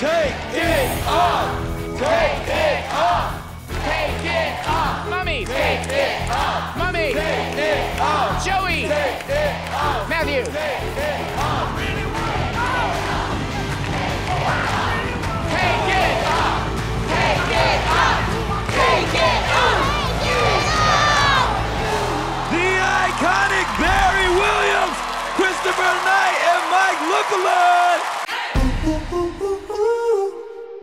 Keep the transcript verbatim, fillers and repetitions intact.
Take it off! Take it off! Take it off! Mummies! Take it off! Mummies! Take it off! Joey! Take it off! Matthew! Take it off! Take it off! Take it off! Take it off! The iconic Barry Williams, Christopher Knight, and Mike Lookinland!